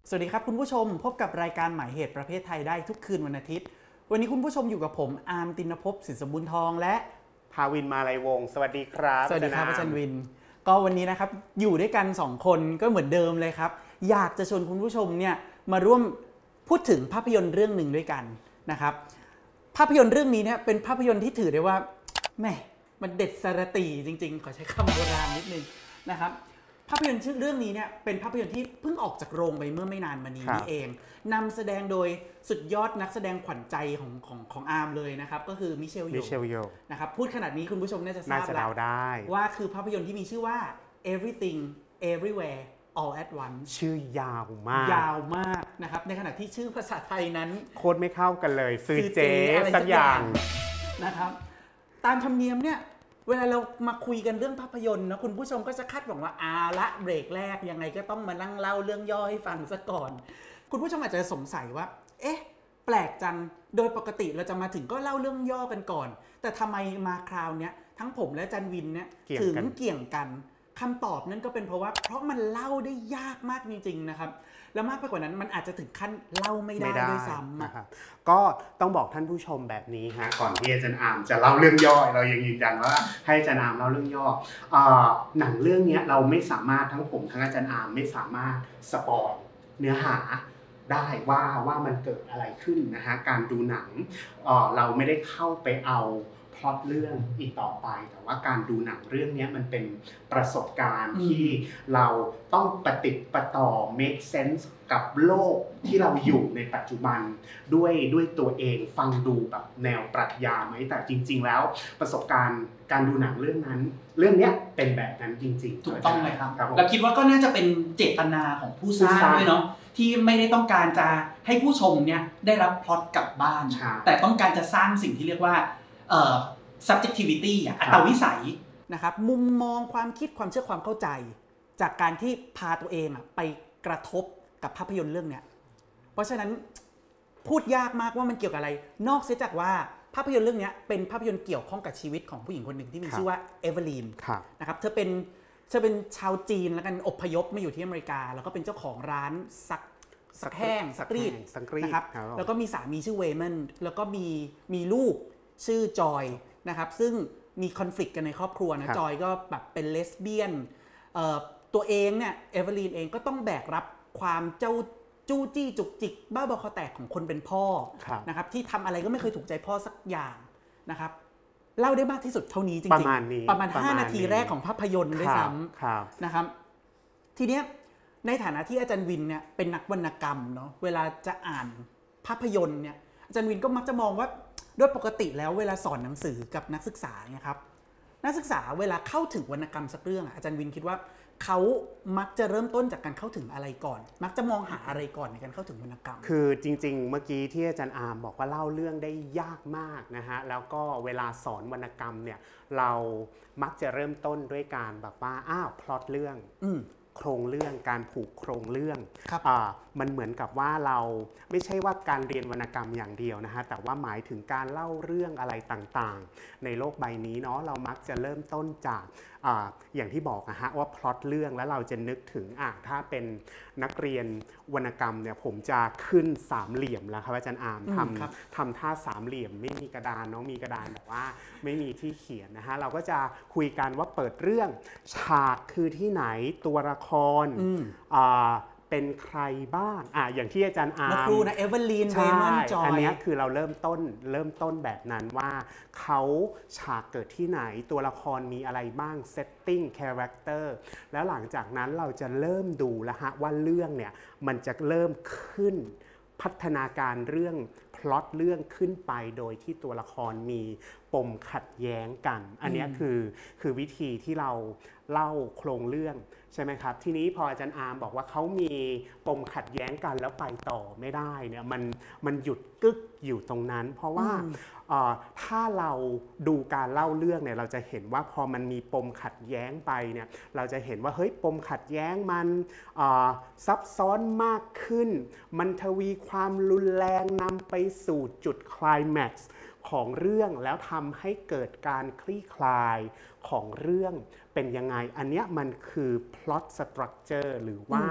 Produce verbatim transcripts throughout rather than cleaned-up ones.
สวัสดีครับคุณผู้ชมพบกับรายการหมายเหตุประเภทไทยได้ทุกคืนวันอาทิตย์วันนี้คุณผู้ชมอยู่กับผมอาร์มตินภพสินสมบูรณ์ทองและภาวินมาลัยวงศ์สวัสดีครับสวัสดีครับอาจารย์วินก็วันนี้นะครับอยู่ด้วยกันสองคนก็เหมือนเดิมเลยครับอยากจะชวนคุณผู้ชมเนี่ยมาร่วมพูดถึงภาพยนตร์เรื่องหนึ่งด้วยกันนะครับภาพยนตร์เรื่องนี้เนี่ยเป็นภาพยนตร์ที่ถือได้ว่าแหมมันเด็ดสระตีจริงๆขอใช้คำโบราณนิดนึงนะครับภาพยนตร์เรื่องนี้เนี่ยเป็นภาพยนตร์ที่เพิ่งออกจากโรงไปเมื่อไม่นานมานี้นี่เองนำแสดงโดยสุดยอดนักแสดงขวัญใจของของของอาร์มเลยนะครับก็คือมิเชลโยนะครับพูดขนาดนี้คุณผู้ชมน่าจะทราบแล้วว่าคือภาพยนตร์ที่มีชื่อว่า Everything Everywhere All at Once ชื่อยาวมากยาวมากนะครับในขณะที่ชื่อภาษาไทยนั้นโคตรไม่เข้ากันเลยซื้อเจ๊สักอย่างนะครับตามธรรมเนียมเนี่ยเวลาเรามาคุยกันเรื่องภาพยนตร์นะคุณผู้ชมก็จะคาดหวังว่าอาละเบรกแรกยังไงก็ต้องมานั่งเล่าเรื่องย่อให้ฟังซะก่อนคุณผู้ชมอาจจะสงสัยว่าเอ๊ะแปลกจังโดยปกติเราจะมาถึงก็เล่าเรื่องย่อกันก่อนแต่ทำไมมาคราวนี้ทั้งผมและจันวินเนี่ยถึงเกี่ยงกันคำตอบนั่นก็เป็นเพราะว่าเพราะมันเล่าได้ยากมากจริงๆนะครับแล้วมากไปกว่านั้นมันอาจจะถึงขั้นเล่าไม่ได้ด้วยซ้ำนะครับก็ต้องบอกท่านผู้ชมแบบนี้ฮะก่อนที่อาจารย์อาร์มจะเล่าเรื่องย่อเรายังยืนยันว่าให้อาจารย์อาร์มเล่าเรื่องย่อหนังเรื่องนี้เราไม่สามารถทั้งผมทั้งอาจารย์อาร์มไม่สามารถสปอยเนื้อหาได้ว่าว่ามันเกิดอะไรขึ้นนะฮะการดูหนังเราไม่ได้เข้าไปเอาพล็อตเรื่องอีกต่อไปแต่ว่าการดูหนังเรื่องนี้มันเป็นประสบการณ์ที่เราต้องปฏิติดประต่อ make sense กับโลกที่เราอยู่ในปัจจุบันด้วยด้วยตัวเองฟังดูแบบแนวปรัชญาไหมแต่จริงๆแล้วประสบการณ์การดูหนังเรื่องนั้นเรื่องนี้เป็นแบบนั้นจริงๆถูกต้องเลยครับเราคิดว่าก็น่าจะเป็นเจตนาของผู้สร้างด้วยเนาะที่ไม่ได้ต้องการจะให้ผู้ชมเนี่ยได้รับพล็อตกลับบ้านแต่ต้องการจะสร้างสิ่งที่เรียกว่าเอ่อ subjectivity อ่ะอัตวิสัยนะครับมุมมองความคิดความเชื่อความเข้าใจจากการที่พาตัวเองอ่ะไปกระทบกับภาพยนตร์เรื่องเนี้ยเพราะฉะนั้นพูดยากมากว่ามันเกี่ยวกับอะไรนอกเสียจากว่าภาพยนตร์เรื่องนี้เป็นภาพยนตร์เกี่ยวข้องกับชีวิตของผู้หญิงคนหนึ่งที่มีชื่อว่าเอเวอรีนนะครับเธอเป็นเธอเป็นชาวจีนแล้วกันอพยพมาอยู่ที่อเมริกาแล้วก็เป็นเจ้าของร้านซักซักแห้งซักรีดนะครับแล้วก็มีสามีชื่อเวย์แมนแล้วก็มีมีลูกชื่อจอยนะครับซึ่งมีคอนฟลิกต์กันในครอบครัวนะจอยก็แบบเป็นเลสเบี้ยนตัวเองเนี่ยเอเวอรีนเองก็ต้องแบกรับความเจ้าจู้จี้จุกจิกบ้าบอคอแตกของคนเป็นพ่อนะครับที่ทำอะไรก็ไม่เคยถูกใจพ่อสักอย่างนะครับเล่าได้มากที่สุดเท่านี้จริงๆประมาณนี้ประมาณห้านาทีแรกของภาพยนตร์ด้วยซ้ำนะครับทีเนี้ยในฐานะที่อาจารย์วินเนี่ยเป็นนักวรรณกรรมเนาะเวลาจะอ่านภาพยนตร์เนี่ยอาจารย์วินก็มักจะมองว่าโดยปกติแล้วเวลาสอนหนังสือกับนักศึกษาเนี่ยครับนักศึกษาเวลาเข้าถึงวรรณกรรมสักเรื่องอาจารย์วินคิดว่าเขามักจะเริ่มต้นจากการเข้าถึงอะไรก่อนมักจะมองหาอะไรก่อนในการเข้าถึงวรรณกรรมคือจริงๆเมื่อกี้ที่อาจารย์อาร์มบอกว่าเล่าเรื่องได้ยากมากนะฮะแล้วก็เวลาสอนวรรณกรรมเนี่ยเรามักจะเริ่มต้นด้วยการแบบว่าอ้าวพล็อตเรื่องโครงเรื่องการผูกโครงเรื่องมันเหมือนกับว่าเราไม่ใช่ว่าการเรียนวรรณกรรมอย่างเดียวนะฮะแต่ว่าหมายถึงการเล่าเรื่องอะไรต่างๆในโลกใบนี้เนาะเรามักจะเริ่มต้นจาก อ, อย่างที่บอกนะฮะว่าพล็อตเรื่องแล้วเราจะนึกถึงอ่ะถ้าเป็นนักเรียนวรรณกรรมเนี่ยผมจะขึ้นสามเหลี่ยมแล้วครับอาจารย์อาร์มทำทำท่าสามเหลี่ยมไม่มีกระดานเนาะมีกระดานแต่ว่าไม่มีที่เขียนนะฮะเราก็จะคุยกันว่าเปิดเรื่องฉากคือที่ไหนตัวละครเป็นใครบ้างอ่ะอย่างที่อาจารย์อาร์มครูนะเอเวอรีนเวย์แมนจอยอันนี้คือเราเริ่มต้นเริ่มต้นแบบนั้นว่าเขาฉากเกิดที่ไหนตัวละครมีอะไรบ้างเซตติ้งคาแรคเตอร์แล้วหลังจากนั้นเราจะเริ่มดูแล้วฮะว่าเรื่องเนี่ยมันจะเริ่มขึ้นพัฒนาการเรื่องพล็อตเรื่องขึ้นไปโดยที่ตัวละครมีปมขัดแย้งกันอันนี้คือคือวิธีที่เราเล่าโครงเรื่องใช่ไหมครับทีนี้พออาจารย์อาร์มบอกว่าเขามีปมขัดแย้งกันแล้วไปต่อไม่ได้เนี่ยมันมันหยุดกึกอยู่ตรงนั้นเพราะว่าถ้าเราดูการเล่าเรื่องเนี่ยเราจะเห็นว่าพอมันมีปมขัดแย้งไปเนี่ยเราจะเห็นว่าเฮ้ยปมขัดแย้งมันซับซ้อนมากขึ้นมันทวีความรุนแรงนำไปสู่จุดไคลแม็กซ์ของเรื่องแล้วทำให้เกิดการคลี่คลายของเรื่องเป็นยังไงอันเนี้ยมันคือ plot structure หรือว่า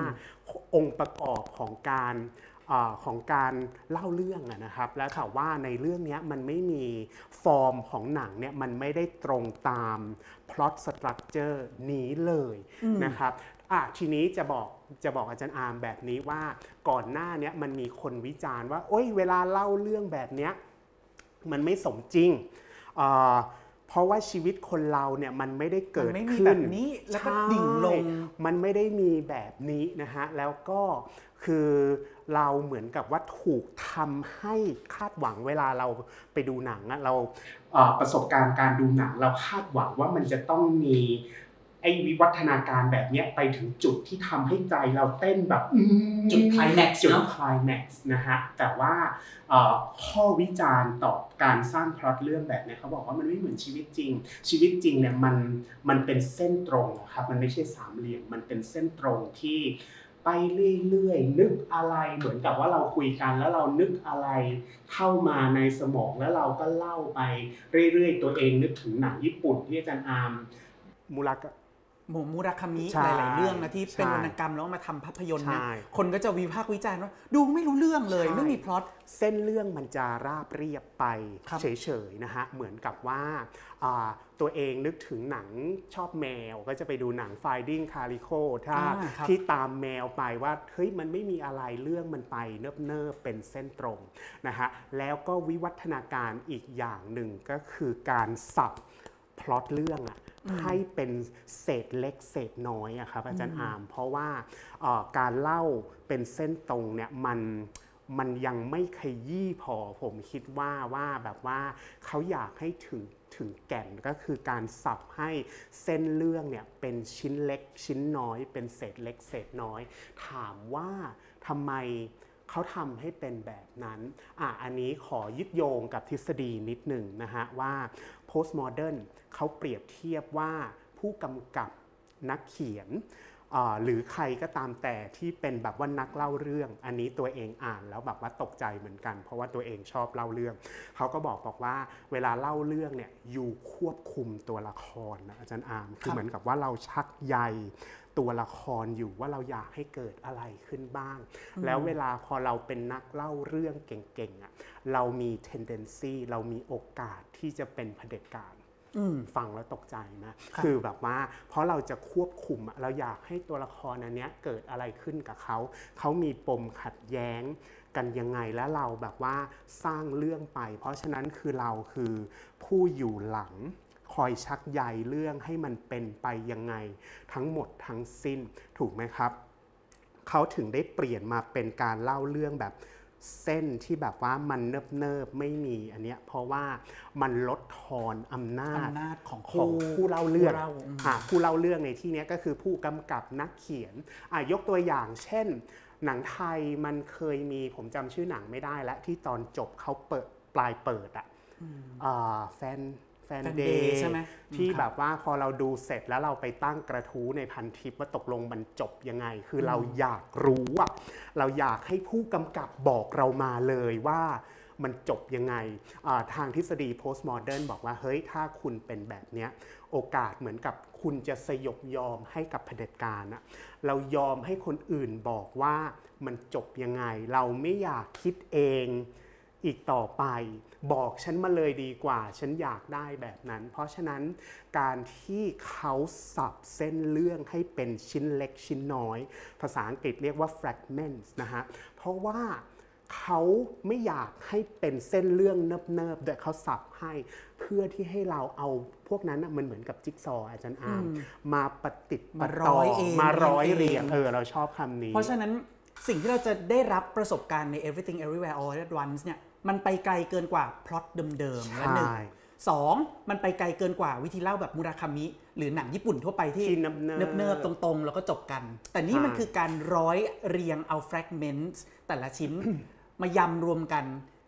องค์ประกอบของการของการเล่าเรื่องนะครับแล้วแต่ว่าในเรื่องนี้มันไม่มีฟอร์มของหนังเนี่ยมันไม่ได้ตรงตามพล็อตสตรัคเจอร์นี้เลยนะครับอ่ะทีนี้จะบอกจะบอกอาจารย์อาร์มแบบนี้ว่าก่อนหน้านี้มันมีคนวิจารณ์ว่าโอ๊ยเวลาเล่าเรื่องแบบนี้มันไม่สมจริงเพราะว่าชีวิตคนเราเนี่ยมันไม่ได้เกิดขึ้นแบบนี้แล้วก็ดิ่งลงมันไม่ได้มีแบบนี้นะฮะแล้วก็คือเราเหมือนกับว่าถูกทำให้คาดหวังเวลาเราไปดูหนังอะเราประสบการณ์การดูหนังเราคาดหวังว่ามันจะต้องมีไอ้วิวัฒนาการแบบนี้ไปถึงจุดที่ทำให้ใจเราเต้นแบบจุดไคลแม็กซ์จุดไคลแม็กซ์นะฮะแต่ว่าข้อวิจารณ์ต่อการสร้างพล็อตเรื่องแบบนี้เขาบอกว่ามันไม่เหมือนชีวิตจริงชีวิตจริงเนี่ยมันมันเป็นเส้นตรงครับมันไม่ใช่สามเหลี่ยมมันเป็นเส้นตรงที่ไปเรื่อยๆนึกอะไรเหมือนกับว่าเราคุยกันแล้วเรานึกอะไรเข้ามาในสมองแล้วเราก็เล่าไปเรื่อยๆตัวเองนึกถึงหนังญี่ปุ่นที่อาจารย์อาร์มมูรากะโมมูราคามิหลายๆเรื่องนะที่เป็นวรรณกรรมแล้วมาทำภาพยนตร์นะคนก็จะวิพากษ์วิจารณ์ว่าดูไม่รู้เรื่องเลยไม่มีพล็อตเส้นเรื่องมันจะราบเรียบไปเฉยๆนะฮะเหมือนกับว่าตัวเองนึกถึงหนังชอบแมวก็จะไปดูหนัง Finding Calico ถ้าที่ตามแมวไปว่าเฮ้ยมันไม่มีอะไรเรื่องมันไปเนิบๆเป็นเส้นตรงนะฮะแล้วก็วิวัฒนาการอีกอย่างหนึ่งก็คือการสับพล็อตเรื่องอะให้เป็นเศษเล็กเศษน้อยอะครับอาจารย์อาร์มเพราะว่าการเล่าเป็นเส้นตรงเนี่ยมันมันยังไม่ขยี้พอผมคิดว่าว่าแบบว่าเขาอยากให้ถึงถึงแก่นก็คือการสับให้เส้นเรื่องเนี่ยเป็นชิ้นเล็กชิ้นน้อยเป็นเศษเล็กเศษน้อยถามว่าทำไมเขาทำให้เป็นแบบนั้นอ่ะอันนี้ขอยึดโยงกับทฤษฎีนิดหนึ่งนะฮะว่า postmodern เขาเปรียบเทียบว่าผู้กำกับนักเขียนหรือใครก็ตามแต่ที่เป็นแบบว่านักเล่าเรื่องอันนี้ตัวเองอ่านแล้วแบบว่าตกใจเหมือนกันเพราะว่าตัวเองชอบเล่าเรื่องเขาก็บอกบอกว่าเวลาเล่าเรื่องเนี่ยอยู่ควบคุมตัวละครนะอาจารย์อาร์มคือเหมือนกับว่าเราชักใยตัวละครอยู่ว่าเราอยากให้เกิดอะไรขึ้นบ้างแล้วเวลาพอเราเป็นนักเล่าเรื่องเก่งๆอ่ะเรามี tendency เรามีโอกาสที่จะเป็นเผด็จการฟังแล้วตกใจนะคือแบบว่าเพราะเราจะควบคุมเราอยากให้ตัวละครอันนี้เกิดอะไรขึ้นกับเขาเขามีปมขัดแย้งกันยังไงแล้วเราแบบว่าสร้างเรื่องไปเพราะฉะนั้นคือเราคือผู้อยู่หลังคอยชักใยเรื่องให้มันเป็นไปยังไงทั้งหมดทั้งสิ้นถูกไหมครับเขาถึงได้เปลี่ยนมาเป็นการเล่าเรื่องแบบเส้นที่แบบว่ามันเนิบๆไม่มีอันเนี้ยเพราะว่ามันลดทอนอำนาจของของผู้เล่าเรื่องผู้เล่าเรื่องในที่นี้ก็คือผู้กำกับนักเขียนยกตัวอย่างเช่นหนังไทยมันเคยมีผมจำชื่อหนังไม่ได้และที่ตอนจบเขาเปิดปลายเปิดอ่ะแฟนแฟนเดย์ที่แบบว่าพอเราดูเสร็จแล้วเราไปตั้งกระทู้ในพันทิปว่าตกลงมันจบยังไงคือเราอยากรู้อ่ะเราอยากให้ผู้กำกับบอกเรามาเลยว่ามันจบยังไงทางทฤษฎี postmodern บอกว่าเฮ้ยถ้าคุณเป็นแบบเนี้ยโอกาสเหมือนกับคุณจะสยบยอมให้กับเผด็จการอ่ะเรายอมให้คนอื่นบอกว่ามันจบยังไงเราไม่อยากคิดเองอีกต่อไปบอกฉันมาเลยดีกว่าฉันอยากได้แบบนั้นเพราะฉะนั้นการที่เขาสับเส้นเรื่องให้เป็นชิ้นเล็กชิ้นน้อยภาษาอังกฤษเรียกว่า fragments นะฮะเพราะว่าเขาไม่อยากให้เป็นเส้นเรื่องเนิบๆแต่เขาสับให้เพื่อที่ให้เราเอาพวกนั้นมันเหมือนกับจิ๊กซอว์อาจารย์อาร์มมาปฏิติดมาร้อยเองมาร้อยเรียงเออเราชอบคำนี้เพราะฉะนั้นสิ่งที่เราจะได้รับประสบการณ์ใน Everything Everywhere All at Once เนี่ยมันไปไกลเกินกว่าพล็อตเดิมๆและหนึ่งสองมันไปไกลเกินกว่าวิธีเล่าแบบมุราคามิหรือหนังญี่ปุ่นทั่วไปที่เนิบๆตรงๆแล้วก็จบกันแต่นี่มันคือการร้อยเรียงเอา fragments แต่ละชิ้น มายำรวมกัน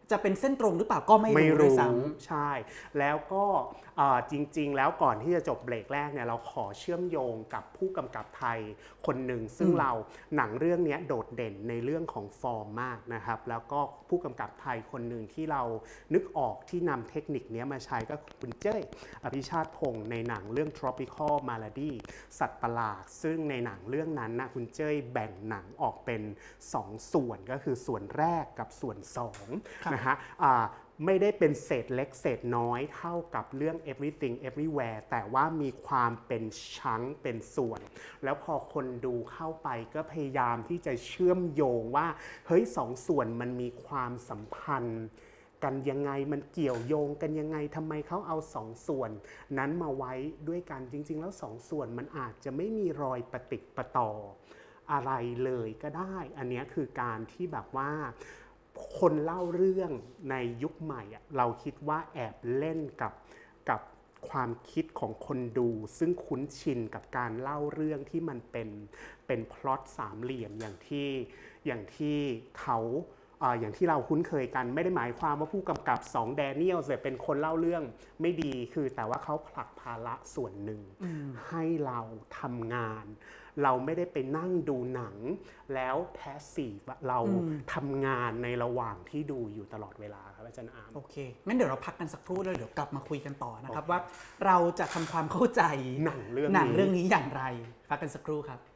จะเป็นเส้นตรงหรือเปล่าก็ไม่รู้ด้วยซ้ำใช่แล้วก็จริงๆแล้วก่อนที่จะจบเบรกแรกเนี่ยเราขอเชื่อมโยงกับผู้กำกับไทยคนหนึ่งซึ่งเราหนังเรื่องนี้โดดเด่นในเรื่องของฟอร์มมากนะครับแล้วก็ผู้กำกับไทยคนหนึ่งที่เรานึกออกที่นำเทคนิคนี้มาใช้ก็คุณเจ้ยอภิชาติพงศ์ในหนังเรื่อง Tropical Malady สัตว์ประหลาดซึ่งในหนังเรื่องนั้นนะคุณเจ้ยแบ่งหนังออกเป็นสองส่วนก็คือส่วนแรกกับส่วนสองนะฮะไม่ได้เป็นเศษเล็กเศษน้อยเท่ากับเรื่อง everything everywhere แต่ว่ามีความเป็นชั้งเป็นส่วนแล้วพอคนดูเข้าไปก็พยายามที่จะเชื่อมโยงว่าเฮ้ยสองส่วนมันมีความสัมพันธ์กันยังไงมันเกี่ยวโยงกันยังไงทำไมเขาเอาสองส่วนนั้นมาไว้ด้วยกันจริงๆแล้วสองส่วนมันอาจจะไม่มีรอยปฏิปต่ออะไรเลยก็ได้อันนี้คือการที่แบบว่าคนเล่าเรื่องในยุคใหม่เราคิดว่าแอบเล่นกับกับความคิดของคนดูซึ่งคุ้นชินกับการเล่าเรื่องที่มันเป็นเป็นพล็อตสามเหลี่ยมอย่างที่อย่างที่เขาอย่างที่เราคุ้นเคยกันไม่ได้หมายความว่าผู้กำกับสองแดเนียลจะเป็นคนเล่าเรื่องไม่ดีคือแต่ว่าเขาผลักภาระส่วนหนึ่งให้เราทำงานเราไม่ได้ไปนั่งดูหนังแล้วแพสซีฟเราทำงานในระหว่างที่ดูอยู่ตลอดเวลาครับอาจารย์อาร์มโอเคงั้นเดี๋ยวเราพักกันสักครู่แล้วเดี๋ยวกลับมาคุยกันต่อนะครับว่าเราจะทำความเข้าใจหนังเรื่องหนังเรื่องนี้อย่างไรพักกันสักครู่ครับ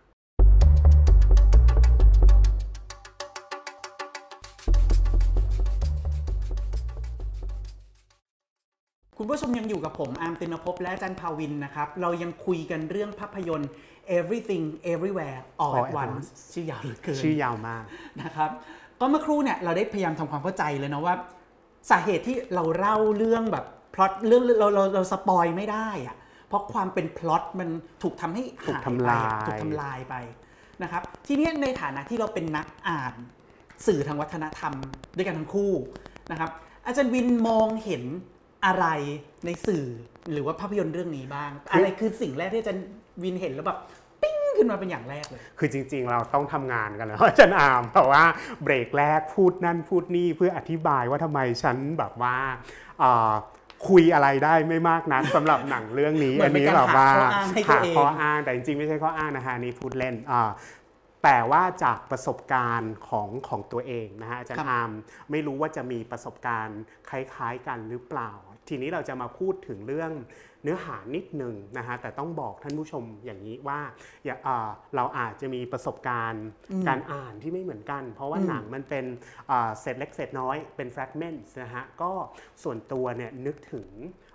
คุณผู้ชมยังอยู่กับผมอาร์มตินภพและอาจารย์ภาวินนะครับเรายังคุยกันเรื่องภาพยนตร์ Everything Everywhere All at Once ชื่อยาวเหลือเกินชื่อยาวมากนะครับก็เมื่อครู่เนี่ยเราได้พยายามทำความเข้าใจเลยนะว่าสาเหตุที่เราเล่าเรื่องแบบพล็อตเรื่องเราเราเราสปอยไม่ได้อะเพราะความเป็นพล็อตมันถูกทำให้ถูกทำลายถูกทำลายไปนะครับทีนี้ในฐานะที่เราเป็นนักอ่านสื่อทางวัฒนธรรมด้วยกันทั้งคู่นะครับอาจารย์วินมองเห็นอะไรในสื่อหรือว่าภาพยนตร์เรื่องนี้บ้างอะไรคือสิ่งแรกที่อาจารย์วินเห็นแล้วแบบปิ้งขึ้นมาเป็นอย่างแรกเลยคือจริงๆเราต้องทำงานกันแล้วอาจารย์อาร์มเพราะว่าเบรกแรกพูดนั่นพูดนี่เพื่ออธิบายว่าทำไมฉันแบบว่าคุยอะไรได้ไม่มากนักสำหรับหนังเรื่องนี้อันนี้แบบว่าหาข้ออ้างแต่จริงๆไม่ใช่ข้ออ้างนะคะนี่พูดเล่นแต่ว่าจากประสบการณ์ของของตัวเองนะฮะอาจารย์อาร์มไม่รู้ว่าจะมีประสบการณ์คล้ายๆกันหรือเปล่าทีนี้เราจะมาพูดถึงเรื่องเนื้อหานิดนึงนะฮะแต่ต้องบอกท่านผู้ชมอย่างนี้ว่าเราอาจจะมีประสบการณ์การอ่านที่ไม่เหมือนกันเพราะว่าหนังมันเป็นเศษเล็กเศษน้อยเป็นแฟรกเมนต์นะฮะก็ส่วนตัวเนี่ยนึกถึง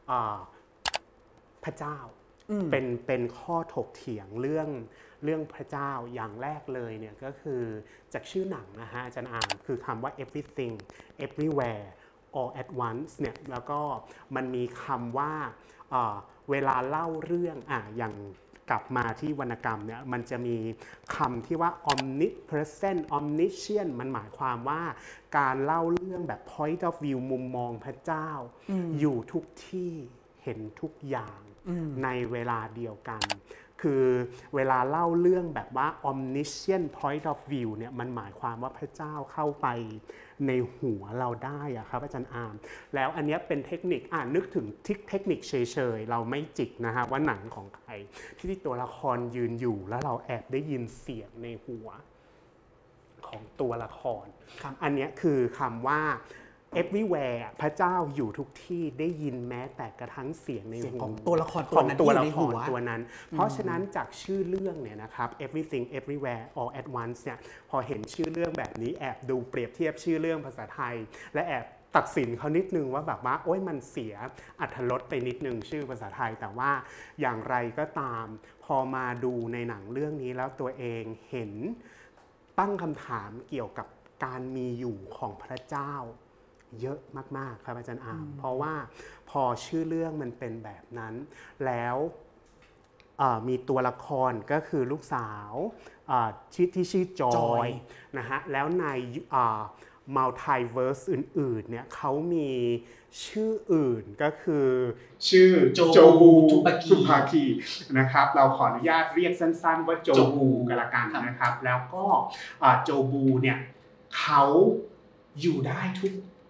พระเจ้าเป็นเป็นข้อถกเถียงเรื่องเรื่องพระเจ้าอย่างแรกเลยเนี่ยก็คือจากชื่อหนังนะฮะอาจารย์อ่านคือคำว่า everything everywhere all at once เนี่ยแล้วก็มันมีคำว่าเวลาเล่าเรื่องอ่ะอย่างกลับมาที่วรรณกรรมเนี่ยมันจะมีคำที่ว่า omnipresent omniscient มันหมายความว่าการเล่าเรื่องแบบ point of view มุมมองพระเจ้า อ, อยู่ทุกที่เห็นทุกอย่างในเวลาเดียวกันคือเวลาเล่าเรื่องแบบว่า omniscient point of view เนี่ยมันหมายความว่าพระเจ้าเข้าไปในหัวเราได้อะครับอาจารย์อาร์มแล้วอันนี้เป็นเทคนิคอ่านนึกถึงทิกเทคนิคเฉยๆเราไม่จิกนะฮะว่าหนังของใครที่ตัวละครยืนอยู่แล้วเราแอบได้ยินเสียงในหัวของตัวละครอันนี้คือคำว่า everywhere พระเจ้าอยู่ทุกที่ได้ยินแม้แต่กระทั่งเสียงในหัวของตัวละครของตัวละครตัวนั้นเพราะฉะนั้นจากชื่อเรื่องเนี่ยนะครับ everything everywhere all at once เนี่ยพอเห็นชื่อเรื่องแบบนี้แอบดูเปรียบเทียบชื่อเรื่องภาษาไทยและแอบตัดสินเขานิดนึงว่าแบบว่าโอ๊ยมันเสียอรรถรสไปนิดนึงชื่อภาษาไทยแต่ว่าอย่างไรก็ตามพอมาดูในหนังเรื่องนี้แล้วตัวเองเห็นตั้งคำถามเกี่ยวกับการมีอยู่ของพระเจ้าเยอะมากๆครับอาจารย์อาร์มเพราะว่าพอชื่อเรื่องมันเป็นแบบนั้นแล้วมีตัวละครก็คือลูกสาวที่ชื่อจอยนะฮะแล้วในมัลติเวิร์สอื่นๆเนี่ยเขามีชื่ออื่นก็คือชื่อโจบูทุปากีนะครับเราขออนุญาตเรียกสั้นๆว่าโจบูกันละกันนะครับแล้วก็โจบูเนี่ยเขาอยู่ได้ทุก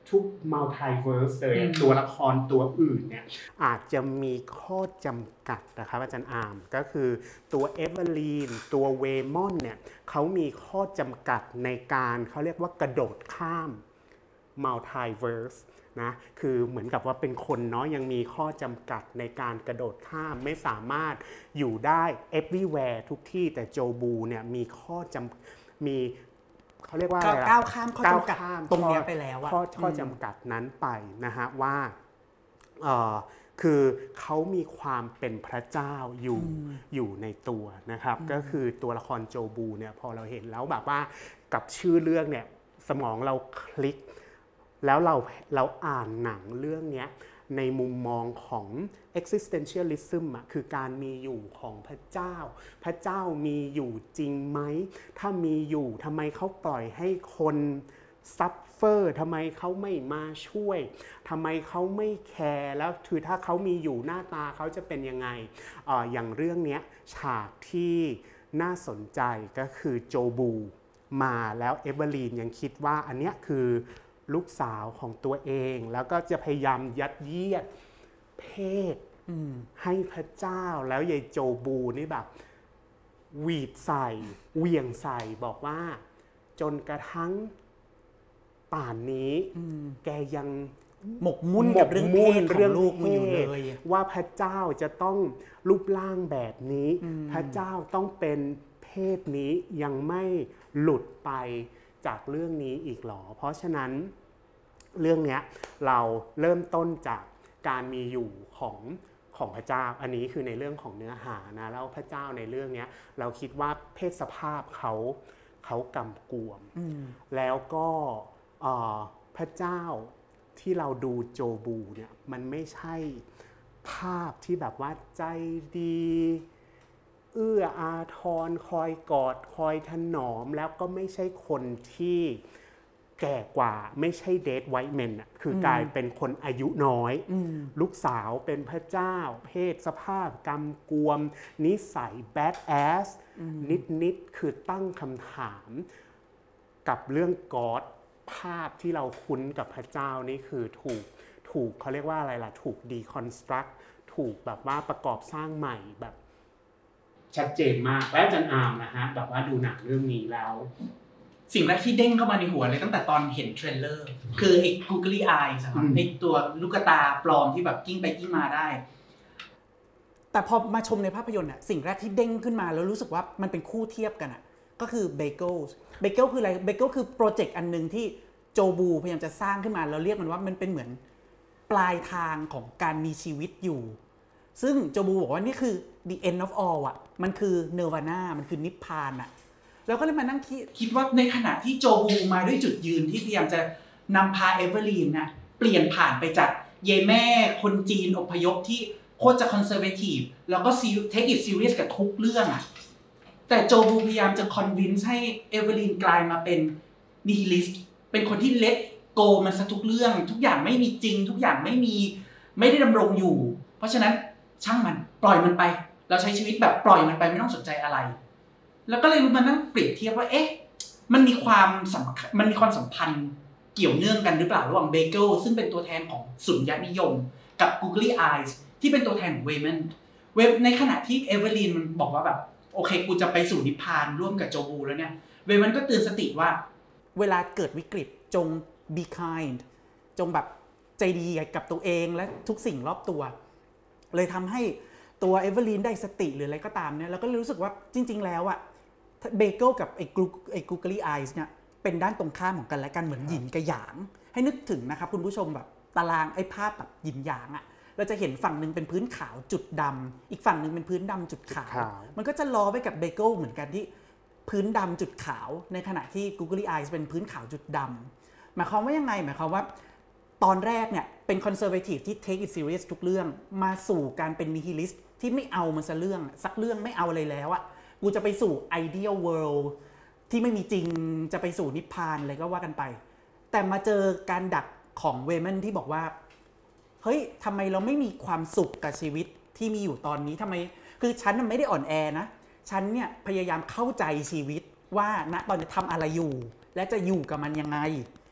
ทุกมัลติเวิร์สเลยตัวละครตัวอื่นเนี่ยอาจจะมีข้อจำกัดนะครับอาจารย์อาร์มก็คือตัวเอเวอรีนตัวเวมอนเนี่ยเขามีข้อจำกัดในการเขาเรียกว่ากระโดดข้ามมัลติเวิร์สนะคือเหมือนกับว่าเป็นคนเนาะยังมีข้อจำกัดในการกระโดดข้ามไม่สามารถอยู่ได้ everywhere ทุกที่แต่โจบูเนี่ยมีข้อจำมีเขาเรียกว่าอะไรก้าวข้ามข้อจำกัดตรงนี้ไปแล้วอะข้อข้อจำกัดนั้นไปนะฮะว่าเอ่อคือเขามีความเป็นพระเจ้าอยู่อยู่ในตัวนะครับก็คือตัวละครโจบูเนี่ยพอเราเห็นแล้วแบบว่ากับชื่อเรื่องเนี่ยสมองเราคลิกแล้วเราเราอ่านหนังเรื่องนี้ในมุมมองของ existentialism อ่ะคือการมีอยู่ของพระเจ้าพระเจ้ามีอยู่จริงไหมถ้ามีอยู่ทำไมเขาปล่อยให้คนซัฟเฟอร์ทำไมเขาไม่มาช่วยทำไมเขาไม่แคร์แล้วคือถ้าเขามีอยู่หน้าตาเขาจะเป็นยังไง เอ่อ อย่างเรื่องนี้ฉากที่น่าสนใจก็คือโจบูมาแล้วเอเวอรีนยังคิดว่าอันเนี้ยคือลูกสาวของตัวเองแล้วก็จะพยายามยัดเยียดเพศให้พระเจ้าแล้วยายโจบูนี่แบบหวีดใส่เหวี่ยงใส่บอกว่าจนกระทั่งป่านนี้แกยังหมกมุ่นกับเรื่องเพศของลูกมันอยู่เลยว่าพระเจ้าจะต้องรูปร่างแบบนี้พระเจ้าต้องเป็นเพศนี้ยังไม่หลุดไปจากเรื่องนี้อีกหรอเพราะฉะนั้นเรื่องนี้เราเริ่มต้นจากการมีอยู่ของของพระเจ้าอันนี้คือในเรื่องของเนื้อหานะแล้วพระเจ้าในเรื่องนี้เราคิดว่าเพศสภาพเขาเขากำกวมแล้วก็พระเจ้าที่เราดูโจบูเนี่ยมันไม่ใช่ภาพที่แบบว่าใจดีเอื้ออาทรคอยกอดคอยถนอมแล้วก็ไม่ใช่คนที่แก่กว่าไม่ใช่เดทไวท์แมนอ่ะคือกลายเป็นคนอายุน้อยลูกสาวเป็นพระเจ้าเพศสภาพกำกวมนิสัยแบดแอสนิดๆคือตั้งคำถามกับเรื่องกอดภาพที่เราคุ้นกับพระเจ้านี่คือถูกถูกเขาเรียกว่าอะไรล่ะถูกดีคอนสตรักถูกแบบว่าประกอบสร้างใหม่แบบชัดเจนมากและอาจารย์อาร์มนะฮะแบบว่าดูหนังเรื่องนี้แล้วสิ่งแรกที่เด้งเข้ามาในหัวเลยตั้งแต่ตอนเห็นเทรลเลอร์คือไอ้ Googly Eyes ครับไอ้ตัวลูกตาปลอมที่แบบกิ้งไปกิ้งมาได้แต่พอมาชมในภาพยนตร์น่ะสิ่งแรกที่เด้งขึ้นมาแล้วรู้สึกว่ามันเป็นคู่เทียบกันอ่ะก็คือ Bagels Bagel คืออะไร Bagel คือโปรเจกต์อันนึงที่โจบูพยายามจะสร้างขึ้นมาแล้วเรียกมันว่ามันเป็นเหมือนปลายทางของการมีชีวิตอยู่ซึ่งโจบูบอกว่านี่คือ the end of all อ่ะมันคือ Nirvana มันคือนิพพานอ่ะแล้วก็เลยมานั่งคิดคิดว่าในขณะที่โจบูมาด้วยจุดยืนที่พยายามจะนำพาเอเวอรีนน่ะเปลี่ยนผ่านไปจากเยแม่คนจีนอพยพที่โคตรจะคอนเซอร์เวทีฟแล้วก็เทคอิทซีเรียสกับทุกเรื่องอ่ะแต่โจบูพยายามจะคอนวินส์ให้เอเวอรีนกลายมาเป็นนิฮิลิสต์เป็นคนที่เลทโกมันซะทุกเรื่องทุกอย่างไม่มีจริงทุกอย่างไม่มีไม่ได้ดำรงอยู่เพราะฉะนั้นช่างมันปล่อยมันไปเราใช้ชีวิตแบบปล่อยมันไปไม่ต้องสนใจอะไรแล้วก็เลยมานั่งเปรียบเทียบว่าเอ๊ะมันมีความสัมมันมีความสัมพันธ์เกี่ยวเนื่องกันหรือเปล่าระหว่างเบเกิลซึ่งเป็นตัวแทนของสุญญนิยมกับ Googly Eyes ที่เป็นตัวแทนของเวเมนเวในขณะที่เอเวอรีนมันบอกว่าแบบโอเคกูจะไปสู่นิพพานร่วมกับโจบูแล้วเนี่ยเวเมนก็เตือนสติว่าเวลาเกิดวิกฤตจง be kind จงแบบใจดีกับตัวเองและทุกสิ่งรอบตัวเลยทำให้ตัวเอเวอรีนได้สติหรืออะไรก็ตามเนี่ยเราก็รู้สึกว่าจริงๆแล้วอะเบเกิลกับไอ้กลูไอ้กูเกิลไอส์เนี่ยเป็นด้านตรงข้ามของกันและกันเหมือนหยินกับหยางให้นึกถึงนะครับคุณผู้ชมแบบตารางไอ้ภาพแบบหยินหยางอะเราจะเห็นฝั่งนึงเป็นพื้นขาวจุดดำอีกฝั่งนึงเป็นพื้นดำจุดขาวมันก็จะล้อไปกับเบเกิลเหมือนกันที่พื้นดำจุดขาวในขณะที่กูเกิลไอส์เป็นพื้นขาวจุดดำหมายความว่ายังไงหมายความว่าตอนแรกเนี่ยเป็นคอนเซอร์เวทีฟที่ take it serious ทุกเรื่องมาสู่การเป็นนิฮิลิสต์ที่ไม่เอามันสักเรื่องสักเรื่องไม่เอาอะไรแล้วอะกูจะไปสู่ ideal world ที่ไม่มีจริงจะไปสู่นิพพานอะไรก็ว่ากันไปแต่มาเจอการดักของเวเมนที่บอกว่าเฮ้ยทำไมเราไม่มีความสุขกับชีวิตที่มีอยู่ตอนนี้ทำไมคือฉันไม่ได้อ่อนแอนะฉันเนี่ยพยายามเข้าใจชีวิตว่าณตอนนี้ทำอะไรอยู่และจะอยู่กับมันยังไง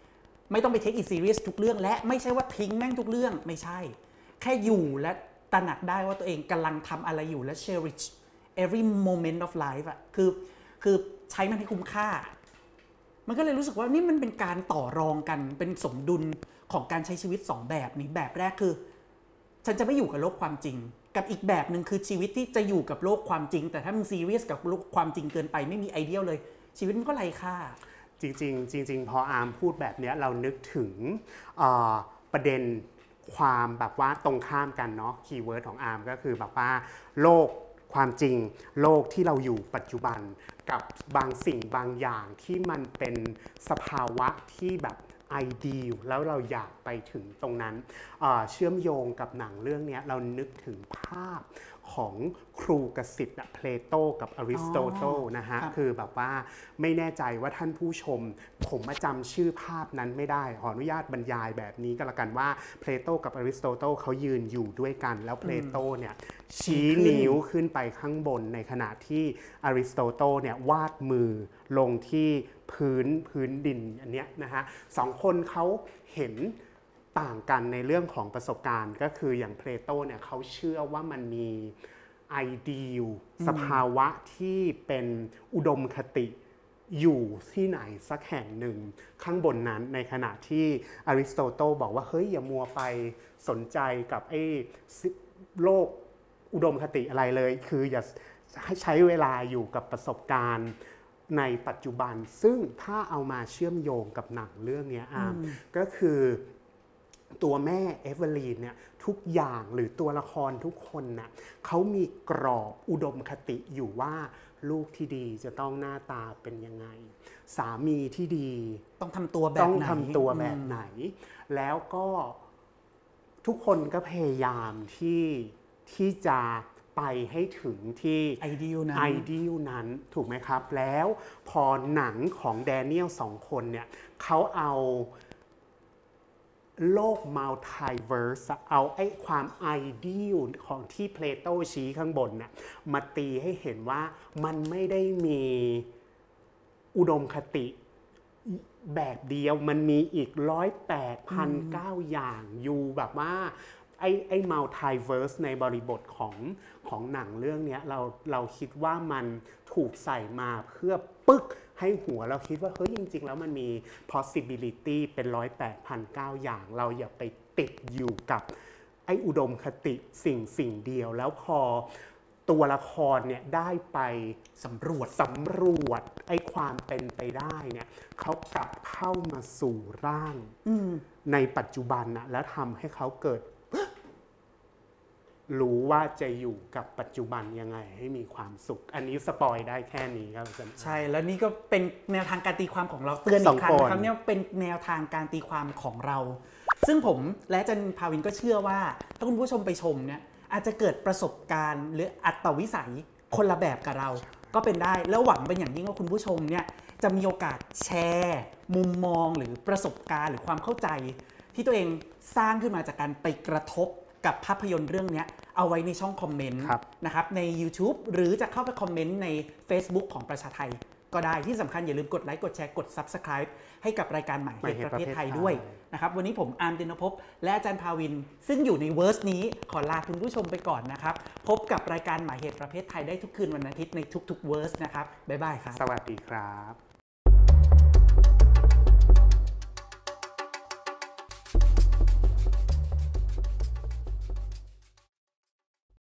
ไม่ต้องไป take it serious ทุกเรื่องและไม่ใช่ว่าทิ้งแม่งทุกเรื่องไม่ใช่แค่อยู่และตระหนักได้ว่าตัวเองกำลังทำอะไรอยู่และ cherish every moment of life อะคือคือใช้มันให้คุ้มค่ามันก็เลยรู้สึกว่านี่มันเป็นการต่อรองกันเป็นสมดุลของการใช้ชีวิตสองแบบนี้แบบแรกคือฉันจะไม่อยู่กับโลกความจริงกับอีกแบบหนึ่งคือชีวิตที่จะอยู่กับโลกความจริงแต่ถ้ามึงซีเรียสกับโลกความจริงเกินไปไม่มีไอเดียเลยชีวิตมันก็ไร้ค่าจริงๆจริงๆพออาร์มพูดแบบนี้เรานึกถึงประเด็นความแบบว่าตรงข้ามกันเนาะคีย์เวิร์ดของอาร์มก็คือแบบว่าโลกความจริงโลกที่เราอยู่ปัจจุบันกับบางสิ่งบางอย่างที่มันเป็นสภาวะที่แบบไอเดียแล้วเราอยากไปถึงตรงนั้นเชื่อมโยงกับหนังเรื่องนี้เรานึกถึงภาพของครูกษิตเพลโตกับอริสโตเติลนะฮะคือแบบว่าไม่แน่ใจว่าท่านผู้ชมผมมาจำชื่อภาพนั้นไม่ได้ขออนุญาตบรรยายแบบนี้ก็แล้วกันว่าเพลโตกับอริสโตเติลเขายืนอยู่ด้วยกันแล้วเพลโตเนี่ยชี้นิ้วขึ้นไปข้างบนในขณะที่อริสโตเติลเนี่ยวาดมือลงที่พื้นพื้นดินอันเนี้ยนะฮะสองคนเขาเห็นต่างกันในเรื่องของประสบการณ์ก็คืออย่างเพลโตเนี่ยเขาเชื่อว่ามันมีไอเดียสภาวะที่เป็นอุดมคติอยู่ที่ไหนสักแห่งหนึ่งข้างบนนั้นในขณะที่อริสโตเติลบอกว่าเฮ้ยอย่ามัวไปสนใจกับไอ้โลกอุดมคติอะไรเลยคืออย่าให้ใช้เวลาอยู่กับประสบการณ์ในปัจจุบันซึ่งถ้าเอามาเชื่อมโยงกับหนังเรื่องนี้อาร์มก็คือตัวแม่เอเวอรีนเนี่ยทุกอย่างหรือตัวละครทุกคนน่ะเขามีกรอบอุดมคติอยู่ว่าลูกที่ดีจะต้องหน้าตาเป็นยังไงสามีที่ดีต้องทำตัวแบบไหนต้องทำตัวแบบไหนแล้วก็ทุกคนก็พยายามที่ที่จะไปให้ถึงที่ไอเดียนั้นไอเดียนั้นถูกไหมครับแล้วพอหนังของแดเนียลสองคนเนี่ยเขาเอาโลกมัลติเวิร์สเอาไอ้ความไอเดียของที่เพลโตชี้ข้างบนน่ะมาตีให้เห็นว่ามันไม่ได้มีอุดมคติแบบเดียวมันมีอีกร้อยแปดพันเก้าอย่างอยู่แบบว่าไอ้ไอ้มัลติเวิร์สในบริบทของของหนังเรื่องนี้เราเราคิดว่ามันถูกใส่มาเพื่อปึ๊กให้หัวเราคิดว่าเฮ้ยจริงๆแล้วมันมี possibility เป็นร้อยแปดพันเก้าอย่างเราอย่าไปติดอยู่กับไอ้อุดมคติสิ่งสิ่งเดียวแล้วพอตัวละครเนี่ยได้ไปสำรวจสำรวจไอ้ความเป็นไปได้เนี่ยเขากลับเข้ามาสู่ร่างในปัจจุบันนะแล้วทำให้เขาเกิดรู้ว่าจะอยู่กับปัจจุบันยังไงให้มีความสุขอันนี้สปอยได้แค่นี้ครับใช่แล้วนี่ก็เป็นแนวทางการตีความของเราเตือนอีกครั้งนะครับเนี่ยเป็นแนวทางการตีความของเราซึ่งผมและอาจารย์ภาวินก็เชื่อว่าถ้าคุณผู้ชมไปชมเนี่ยอาจจะเกิดประสบการณ์หรืออัตวิสัยคนละแบบกับเราก็เป็นได้แล้วหวังเป็นอย่างยิ่งว่าคุณผู้ชมเนี่ยจะมีโอกาสแชร์มุมมองหรือประสบการณ์หรือความเข้าใจที่ตัวเองสร้างขึ้นมาจากการไปกระทบกับภาพยนตร์เรื่องนี้เอาไว้ในช่องคอมเมนต์นะครับใน YouTube หรือจะเข้าไปคอมเมนต์ใน Facebook ของประชาไทยก็ได้ที่สำคัญอย่าลืมกดไลค์กดแชร์กด Subscribe ให้กับรายการใหม่ในประเทศไทยด้วยนะครับวันนี้ผมอาร์มเดนภพและอาจารย์ภาวินซึ่งอยู่ในเวอร์สนี้ขอลาคุณผู้ชมไปก่อนนะครับพบกับรายการหมายเหตุประเภทไทยได้ทุกคืนวันอาทิตย์ในทุกๆเวอร์สนะครับบ๊ายบายครับสวัสดีครับ